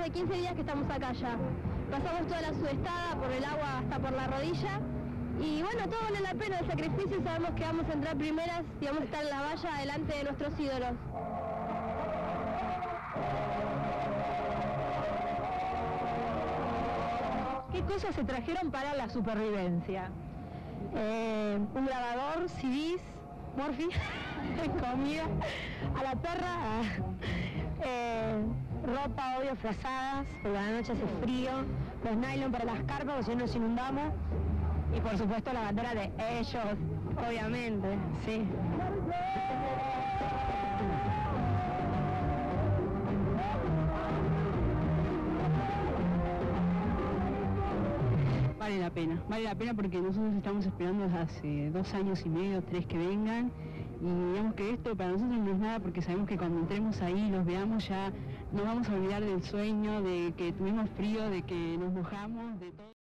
de 15 días que estamos acá ya. Pasamos toda la sudestada por el agua hasta por la rodilla. Y bueno, todo vale la pena el sacrificio, sabemos que vamos a entrar primeras y vamos a estar en la valla delante de nuestros ídolos. ¿Qué cosas se trajeron para la supervivencia? Un grabador, CDs, morfi, comida, a la perra, ropa, obvio, frazadas, porque a la noche hace frío, los nylon para las carpas, porque si no nos inundamos, y por supuesto la bandera de ellos, obviamente, sí. Vale la pena porque nosotros estamos esperando hace 2 años y medio, 3 que vengan, y digamos que esto para nosotros no es nada porque sabemos que cuando entremos ahí y los veamos ya nos vamos a olvidar del sueño, de que tuvimos frío, de que nos mojamos, de todo.